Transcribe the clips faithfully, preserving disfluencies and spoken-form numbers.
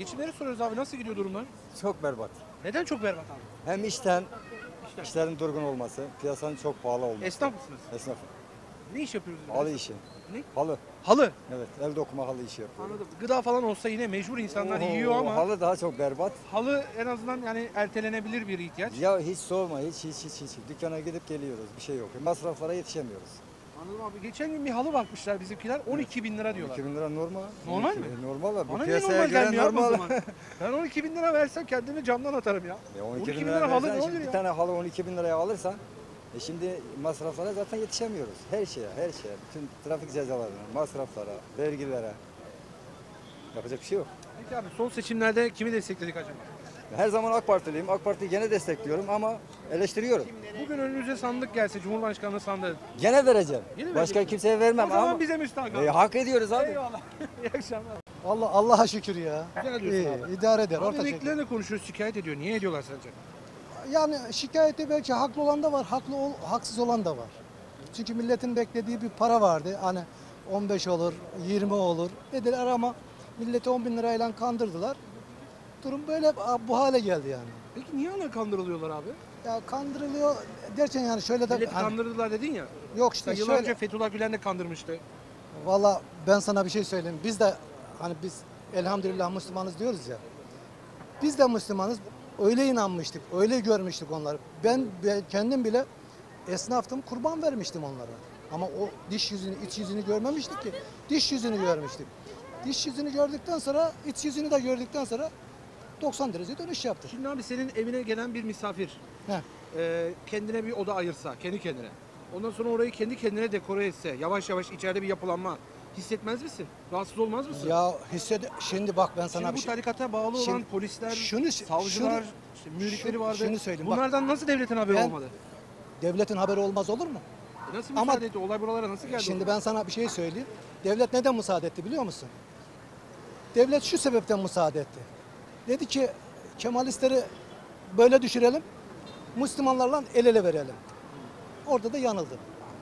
Geçimleri soruyoruz abi. Nasıl gidiyor durumlar? Çok berbat. Neden çok berbat abi? Hem işten, İşte. işlerin durgun olması, piyasanın çok pahalı olması. Esnaf mısınız? Esnafım. Ne iş yapıyorsunuz? Halı işi. Ne? Halı. Halı. Evet, el dokuma halı işi yapıyorum. Anladım. Gıda falan olsa yine mecbur insanlar Oo, yiyor ama halı. Halı daha çok berbat. en azından yani ertelenebilir bir ihtiyaç. Ya hiç sorma, hiç hiç hiç hiç. Dükkana gidip geliyoruz, bir şey yok. Masraflara yetişemiyoruz. Anladım abi. Geçen gün bir halı bakmışlar bizimkiler. on iki bin lira diyorlar. iki bin lira normal. Normal mi? E, Normal da bu Bana niye piyasaya normal göre gelmiyor abi o normal. zaman? Ben on iki bin lira versem kendimi camdan atarım ya. Ya on on iki iki bin bin lira halı versen ne şimdi olur bir ya? tane halı on iki bin liraya alırsan e şimdi masraflara zaten yetişemiyoruz. Her şeye, her şeye. Bütün trafik cezalarına, masraflara, vergilere. Yapacak bir şey yok. Peki abi son seçimlerde kimi destekledik acaba? Her zaman AK Partiliyim. AK Parti'yi gene destekliyorum ama eleştiriyorum. Bugün önünüze sandık gelse Cumhurbaşkanlığı sandığı. Gene vereceğim. Yine Başka vereceksin. kimseye vermem O zaman ama bize müstahak e, abi. hak ediyoruz abi. Eyvallah. İyi akşamlar. Allah Allah'a şükür ya. Güzel diyorsun İyi, abi. idare eder. Abi Orta şekilde. emeklilerle konuşuyoruz, şikayet ediyor. Niye ediyorlar sence? Yani şikayeti belki haklı olan da var, haklı ol, haksız olan da var. Çünkü milletin beklediği bir para vardı. Hani on beş olur, yirmi olur dediler ama milleti on bin lirayla kandırdılar. Durum böyle bu hale geldi yani. Peki niye hala kandırılıyorlar abi? Ya kandırılıyor derken yani şöyle de Milleti hani- kandırdılar dedin ya. yok işte Yıllar önce şöyle. Fethullah Gülen de kandırmıştı. Valla ben sana bir şey söyleyeyim. Biz de hani biz elhamdülillah Müslümanız diyoruz ya. Biz de Müslümanız. Öyle inanmıştık, öyle görmüştük onları. Ben, ben kendim bile esnaftım, kurban vermiştim onlara. Ama o diş yüzünü, iç yüzünü görmemiştik ki. Diş yüzünü görmüştük. Diş yüzünü gördükten sonra, iç yüzünü de gördükten sonra doksan derece dönüş yaptık. Şimdi abi senin evine gelen bir misafir Heh. e, kendine bir oda ayırsa, kendi kendine. Ondan sonra orayı kendi kendine dekore etse, yavaş yavaş içeride bir yapılanma hissetmez misin? Rahatsız olmaz mısın? Ya hissede, şimdi bak ben sana Şimdi bir bu şey... tarikata bağlı olan Şimdi polisler, şunu- savcılar, şunu- işte müritleri şunu- vardı. şunu söyleyeyim, bak. Bunlardan nasıl devletin haberi Ben- olmadı? Devletin haberi olmaz olur mu? E nasıl Ama- müsaade etti? Olay buralara nasıl geldi? Şimdi ben sana bir şey söyleyeyim. Devlet neden müsaade etti biliyor musun? Devlet şu sebepten müsaade etti. Dedi ki Kemalistleri böyle düşürelim, Müslümanlarla el ele verelim. Orada da yanıldı.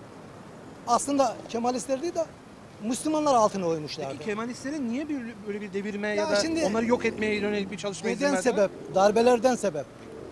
Aslında Kemalistler değil de Müslümanlar altına oymuşlardı. Peki Kemalistlerin niye bir, böyle bir devirme ya, Ya da şimdi- onları yok etmeye yönelik bir çalışma izin Neden verdiler? sebep? Darbelerden sebep.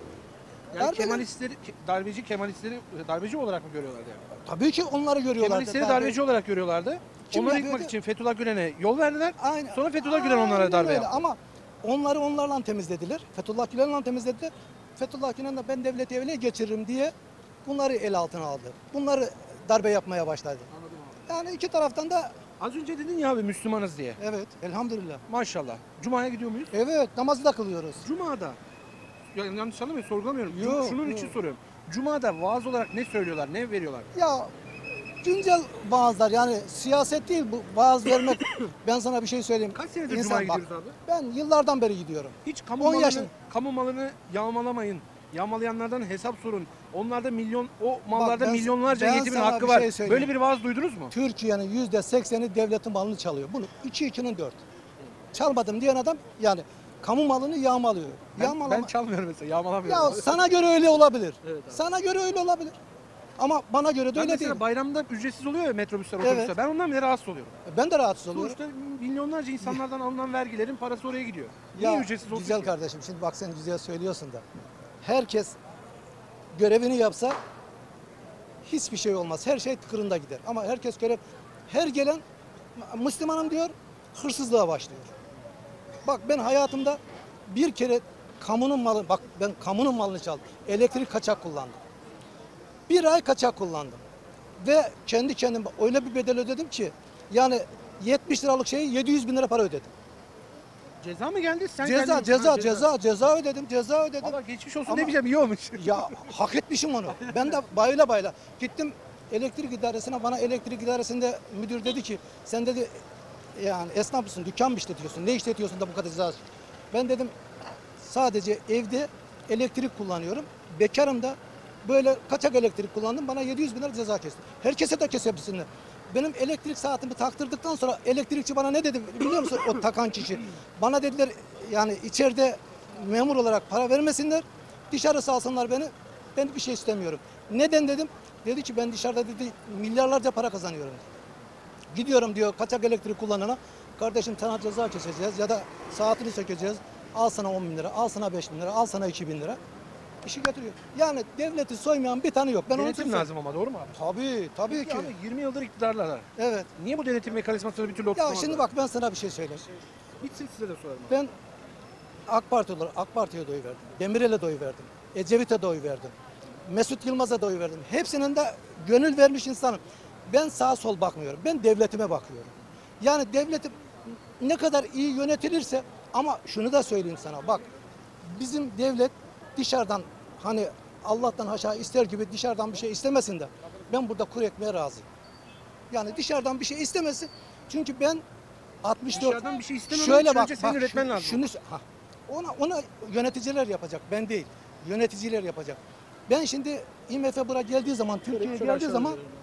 Yani Darbeler- Kemalistleri, ke- darbeci Kemalistleri darbeci olarak mı görüyorlardı? Yani? Tabii ki onları görüyorlar. Kemalistleri darbeci olarak görüyorlardı. Kim Onları yapıyordu? yıkmak için Fethullah Gülen'e yol verdiler. Aynen. Sonra Fethullah Gülen onlara Aynen darbe öyle. yaptı. Ama onları onlarla temizlediler. Fethullah Gülen'le temizlediler. Fethullah Gülen de ben devleti ele geçiririm diye bunları el altına aldı. Bunları darbe yapmaya başladı. Anladım abi. Yani iki taraftan da Az önce dedin ya abi Müslümanız diye. evet elhamdülillah. Maşallah. Cuma'ya gidiyor muyuz? Evet namazı da kılıyoruz. Cuma'da. Ya, yanlış anlamayın sorgulamıyorum. Cum- Yok, Şunun yok. için soruyorum. Cuma'da vaaz olarak ne söylüyorlar, ne veriyorlar? Ya güncel vaazlar yani siyaset değil bu vaaz vermek. Ben sana bir şey söyleyeyim. Kaç senedir İnsan Cuma'ya bak, gidiyoruz abi? Ben yıllardan beri gidiyorum. Hiç kamu on malını, yaşın- kamu malını yağmalamayın. Yağmalayanlardan hesap sorun. Onlarda milyon, o mallarda ben- milyonlarca ben yetimin sana hakkı bir var. şey söyleyeyim. Böyle bir vaaz duydunuz mu? Türkiye'nin yüzde sekseni devletin malını çalıyor. Bunu iki ikinin dört. Çalmadım diyen adam yani kamu malını yağmalıyor. Ben, Yağmalama. ben çalmıyorum mesela, yağmalamıyorum. Ya sana göre öyle olabilir. Evet abi. Sana göre öyle olabilir. Ama bana göre de ben öyle mesela değil. bayramda ücretsiz oluyor ya metrobüsler, otobüsler. Evet. Ben ondan bile rahatsız oluyorum. Ben de rahatsız oluyorum. Sonuçta milyonlarca insanlardan alınan vergilerin parası oraya gidiyor. Ya Niye ücretsiz olsun güzel ki? kardeşim şimdi bak sen güzel söylüyorsun da. Herkes görevini yapsa hiçbir şey olmaz. Her şey tıkırında gider. Ama herkes görev her gelen Müslümanım diyor hırsızlığa başlıyor. Bak ben hayatımda bir kere kamunun malı bak ben kamunun malını çaldım. Elektrik kaçak kullandım. Bir ay kaçak kullandım. Ve kendi kendime öyle bir bedel ödedim ki yani yetmiş liralık şeyi yedi yüz bin lira para ödedim. Ceza mı geldi? Sen Ceza, kendin- ceza, Ha, ceza, ceza ödedim, ceza ödedim. Valla geçmiş olsun Ama- demeyeceğim, iyi olmuş. Ya hak etmişim onu. Ben de bayla bayla gittim elektrik idaresine, bana elektrik idaresinde müdür dedi ki sen dedi yani esnaf mısın, dükkan mı işletiyorsun, ne işletiyorsun da bu kadar ceza. Ben dedim sadece evde elektrik kullanıyorum, bekarım da böyle kaçak elektrik kullandım, bana yedi yüz bin lira ceza kesti. Herkese de kesebilsinler. Benim elektrik saatimi taktırdıktan sonra elektrikçi bana ne dedi biliyor musun o takan kişi? Bana dediler yani içeride memur olarak para vermesinler, dışarı salsınlar beni, ben bir şey istemiyorum. Neden dedim? Dedi ki ben dışarıda dedi milyarlarca para kazanıyorum. Gidiyorum diyor kaçak elektrik kullanana, Kardeşim sana ceza keseceğiz ya da saatini sökeceğiz. Al sana on bin lira, al sana beş bin lira, al sana iki bin lira. İşi götürüyor. Yani devleti soymayan bir tane yok. Ben onu Denetim söyleyeyim. lazım ama doğru mu abi? Tabii, tabii Peki ki. abi yirmi yıldır iktidarlar. Evet. Niye bu denetim mekanizmasını bir türlü Ya oturtamadılar? şimdi bak ben sana bir şey söyleyeyim. Bitsin size de sorarım. abi. Ben AK Parti olarak AK Parti'ye de oy verdim. Demirel'e de oy verdim. Ecevit'e de oy verdim. Mesut Yılmaz'a da oy verdim. Hepsinin de gönül vermiş insanım. Ben sağ sol bakmıyorum. Ben devletime bakıyorum. Yani devletim ne kadar iyi yönetilirse ama şunu da söyleyeyim sana bak. Bizim devlet dışarıdan hani Allah'tan haşa ister gibi dışarıdan bir şey istemesin de ben burada kuru ekmeğe razıyım. Yani dışarıdan bir şey istemesin. Çünkü ben altmış dört Dışarıdan bir şey istememek şöyle için bak, önce senin bak, üretmen şu- lazım. Şunu, ha, ona, ona yöneticiler yapacak, ben değil. Yöneticiler yapacak. Ben şimdi I M F buraya geldiği zaman, Türkiye'ye şöyle geldiği aşağı zaman alıyorum.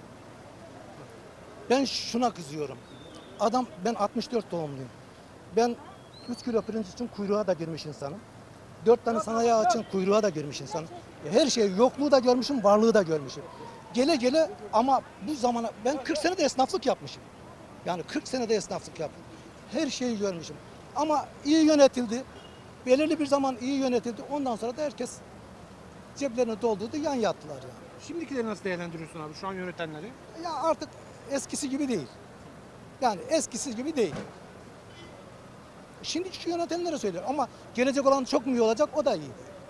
ben şuna kızıyorum. Adam, ben altmış dört doğumluyum. Ben üç kilo pirinç için kuyruğa da girmiş insanım. dört tane sanayi için kuyruğa da girmiş insanım. Her şeyi, yokluğu da görmüşüm, varlığı da görmüşüm. Gele gele ama bu zamana, ben kırk senede esnaflık yapmışım. Yani kırk senede esnaflık yaptım. Her şeyi görmüşüm. Ama iyi yönetildi. Belirli bir zaman iyi yönetildi. Ondan sonra da herkes ceplerini doldurdu, yan yattılar yani. Şimdikileri nasıl değerlendiriyorsun abi şu an yönetenleri? Ya artık eskisi gibi değil. Yani eskisi gibi değil. Şimdi şu yönetenlere söylüyor ama gelecek olan çok mu iyi olacak o da iyi.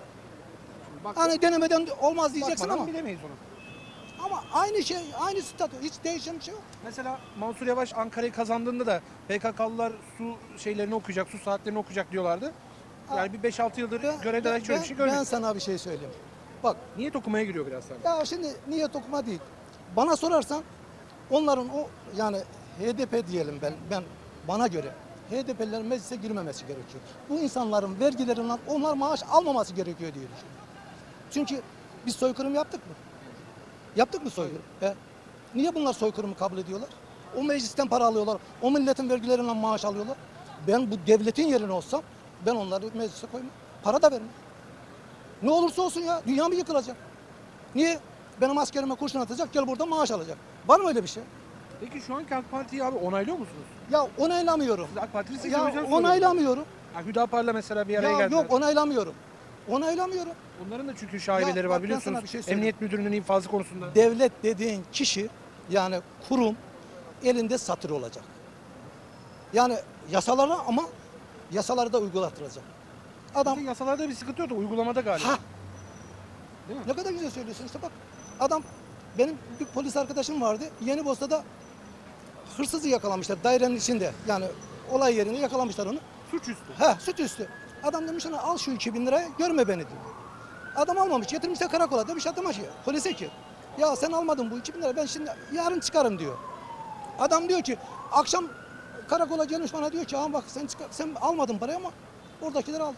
Bak, Hani denemeden olmaz diyeceksin bakmadan ama bilemeyiz onu. ama aynı şey, aynı statü, hiç değişen bir şey yok. Mesela Mansur Yavaş Ankara'yı kazandığında da P K K'lılar su şeylerini okuyacak, su saatlerini okuyacak diyorlardı. Yani bir beş altı yıldır görevde hiç öyle bir şey ben, ben görmedik. sana bir şey söyleyeyim. Bak Niyet okumaya giriyor biraz sana. ya şimdi niyet okuma değil. Bana sorarsan onların o yani H D P diyelim ben ben bana göre H D P'lilerin meclise girmemesi gerekiyor. Bu insanların vergilerinden onlar maaş almaması gerekiyor diye düşünüyorum. Çünkü biz soykırım yaptık mı? Yaptık mı soykırım? E, niye bunlar soykırımı kabul ediyorlar? O meclisten para alıyorlar. O milletin vergilerinden maaş alıyorlar. Ben bu devletin yerine olsam ben onları meclise koymam. Para da vermem. Ne olursa olsun ya dünya mı yıkılacak? Niye? Benim askerime kurşun atacak gel burada maaş alacak. Var mı öyle bir şey? Peki şu anki AK Parti'yi abi onaylıyor musunuz? Ya onaylamıyorum. Siz AK Parti'lisiniz Ya o yüzden soruyorum. onaylamıyorum. Ya Hüdapar'la mesela bir araya Ya geldiler. yok onaylamıyorum. Onaylamıyorum. Onların da çünkü şaibeleri Ya var bak ben biliyorsunuz. sana bir şey söyleyeyim. Emniyet Müdürlüğü'nün infazı konusunda. Devlet dediğin kişi yani kurum elinde satır olacak. Yani yasaları ama yasaları da uygulattıracak. Adam Bizim yasalarda bir sıkıntı yok da uygulamada galiba. ha Değil mi? ne kadar güzel söylüyorsun işte bak. Adam benim bir polis arkadaşım vardı. Yenibosna'da hırsızı yakalamışlar dairenin içinde. Yani olay yerinde yakalamışlar onu. Suçüstü. Ha süt üstü. Adam demiş ona al şu iki bin liraya görme beni diyor. Adam almamış getirmişler karakola demiş adama ki polise ki ya sen almadın bu iki bin lira ben şimdi yarın çıkarım diyor. Adam diyor ki akşam karakola gelmiş bana diyor ki bak sen çıkar, sen almadın parayı ama oradakileri aldın.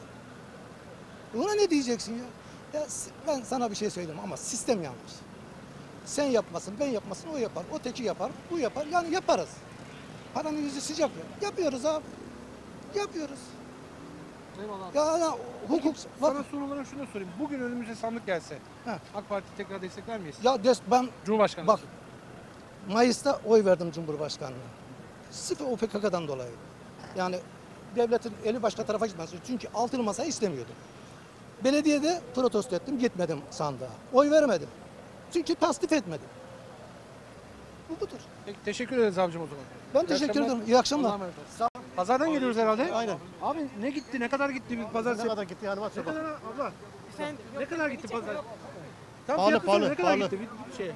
Buna ne diyeceksin ya? Ya ben sana bir şey söyleyeyim ama sistem yanlış. Sen yapmasın, ben yapmasın, o yapar, o teki yapar, bu yapar. Yani yaparız. Paranın yüzü sıcak ya. Yapıyoruz abi. Yapıyoruz. Eyvallah. Ya, ya hukuk bak Sana son olarak şunu da sorayım. Bugün önümüze sandık gelse Heh. AK Parti tekrar destekler miyiz? ya des, ben Cumhurbaşkanı. bak Mayıs'ta oy verdim Cumhurbaşkanlığına. Sırf o P K K'dan dolayı. Yani devletin eli başka tarafa gitmez. Çünkü altılı masayı istemiyordu. Belediyede protesto ettim, gitmedim sandığa. Oy vermedim. Çünkü tasdif etmedim. Bu budur. Peki, teşekkür ederiz abicim o zaman. Ben İyi teşekkür akşamlar. ederim. İyi akşamlar. Allah'a emanet olun. Pazardan geliyoruz herhalde. Aynen. Abi ne gitti? Ne kadar gitti bir pazar? Ne kadar gitti yani Ne WhatsApp bak. kadar abla? Ne kadar gitti pazar? Tam Pahalı, fiyatı pahalı, söyle, ne kadar pahalı. gitti bir bir şey?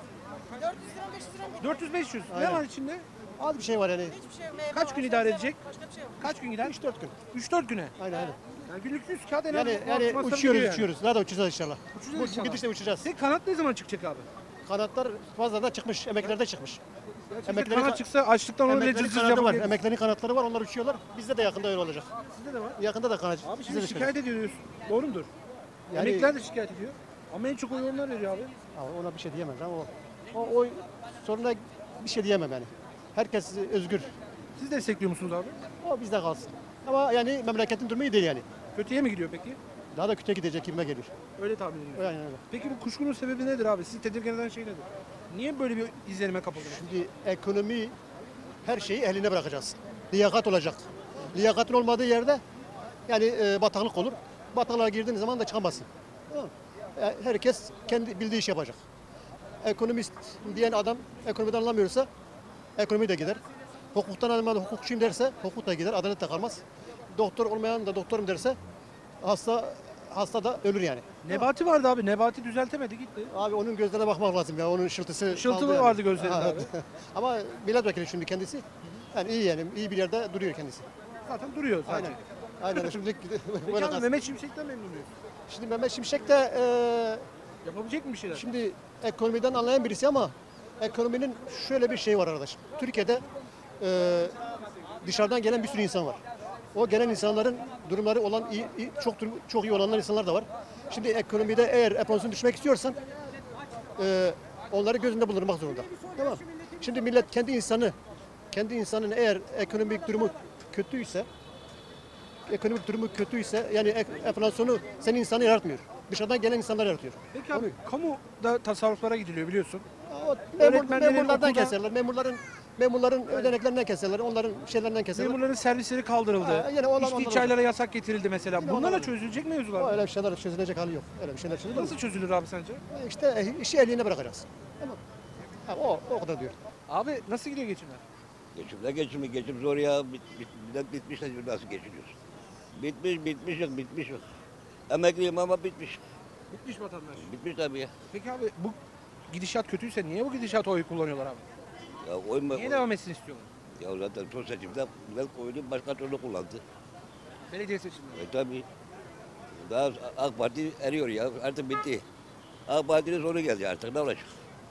dört yüz beş yüz. Ne Aynen. var içinde? Az bir şey var yani. Kaç gün idare edecek? Başka bir şey yok. Kaç gün gider? üç dört gün. üç dört güne. Aynen aynen. Yani günlük yüz kağıt en az Yani, bu yani masrafı uçuyoruz gidiyor uçuyoruz. Daha da uçacağız inşallah. Uçacağız Bu, inşallah. bu gidişle uçacağız. Peki kanat ne zaman çıkacak abi? Kanatlar fazladan çıkmış. Emeklilerde çıkmış. Gerçekten Emekleri- kanat çıksa açlıktan onu bile Emeklerin cız cız kanadı var. yapabilir. Emeklerin kanatları var. Onlar uçuyorlar. Bizde de yakında öyle olacak. Sizde de var. Yakında da kanat. Abi bizde şimdi de şikayet ediyoruz. Doğru mudur? Yani- Emekliler de şikayet ediyor. Ama en çok oy onlar veriyor abi. Ama ona bir şey diyemem. Ama o, o oy soruna bir şey diyemem yani. Herkes özgür. Siz destekliyor musunuz abi? O bizde kalsın. Ama yani memleketin durumu iyi değil yani. Kötüye mi gidiyor peki? Daha da kötüye gidecek kime gelir. Öyle tahmin ediyorum. Aynen öyle. Peki bu kuşkunun sebebi nedir abi? Sizi tedirgin eden şey nedir? Niye böyle bir izlenime kapıldınız? Şimdi ekonomi her şeyi eline bırakacaksın. Liyakat olacak. Liyakatın olmadığı yerde yani e, bataklık olur. Bataklığa girdiğin zaman da çıkamazsın. Tamam mı? E, herkes kendi bildiği iş yapacak. Ekonomist diyen adam ekonomiden anlamıyorsa ekonomi de gider. Hukuktan anlamayan hukukçuyum derse hukuk da gider, adalet de kalmaz. Doktor olmayan da doktorum derse hasta hasta da ölür yani. Nebati vardı abi. Nebati düzeltemedi gitti. Abi onun gözlerine bakmak lazım ya. Onun ışıltısı Işıltı kaldı mı yani. vardı gözlerinde Ha, abi? evet. Ama milletvekili şimdi kendisi. Yani iyi yani. iyi bir yerde duruyor kendisi. Zaten duruyor zaten. Aynen. Aynen. Şimdi Peki böyle abi kalsın. Mehmet Şimşek'ten memnun muyuz? Şimdi Mehmet Şimşek de Yapabilecek mi bir şeyler? e, şimdi ekonomiden anlayan birisi ama ekonominin şöyle bir şey var arkadaşım. Türkiye'de e, dışarıdan gelen bir sürü insan var. O gelen insanların durumları olan iyi, iyi- çok durum- çok iyi olanlar insanlar da var. Şimdi ekonomide eğer enflasyon düşmek istiyorsan e, onları gözünde bulundurmak zorunda. Tamam. Şimdi millet kendi insanı kendi insanın eğer ekonomik durumu kötüyse ekonomik durumu kötüyse yani ek- enflasyonu senin insanı yaratmıyor. Dışarıdan gelen insanlar yaratıyor. Peki abi kamuda tasarruflara gidiliyor biliyorsun. O memur, Öğretmenlerin memurlardan okulda- keserler. Memurların memurların ödeneklerinden keserler. Onların şeylerinden keserler. Memurların servisleri kaldırıldı. Ha, yine olan- İçtiği onlar çaylara yasak getirildi mesela. Yine Bunlarla onlar- çözülecek O mevzular. öyle bir şeyler çözülecek hali yok. Öyle bir şeyler çözülecek. Nasıl çözülür abi sence? İşte e, işi eline bırakacaksın. Tamam. Ha, o, o kadar diyor. Abi nasıl gidiyor geçimler? Geçim ne geçimi? Geçim zor ya. Bit, bit, millet bitmiş de nasıl geçiniyoruz? Bitmiş, bitmiş yok, bitmiş yok. Emekliyim ama bitmiş. Bitmiş vatandaş. Bitmiş tabii ya. Peki abi bu gidişat kötüyse niye bu gidişata oy kullanıyorlar abi? Ya oy mu? Niye devam etsin istiyorlar? Ya zaten son seçimde millet oyunu başka türlü kullandı. Belediye seçimleri. E tabii. Daha AK Parti eriyor ya. Artık bitti. AK Parti'nin sonu geldi artık. Ne olacak?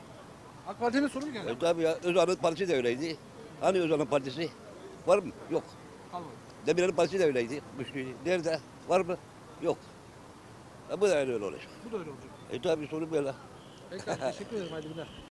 AK Parti'nin sorunu mu geldi? E tabii ya. Özal'ın partisi de öyleydi. Hani Özal'ın partisi? Var mı? Yok. Kalmadı. Demirel'in partisi de öyleydi. Güçlüydü. Nerede? Var mı? Yok. E bu da öyle olacak. Bu da öyle olacak. E tabii sorun böyle. Peki abi teşekkür ederim. Haydi günler.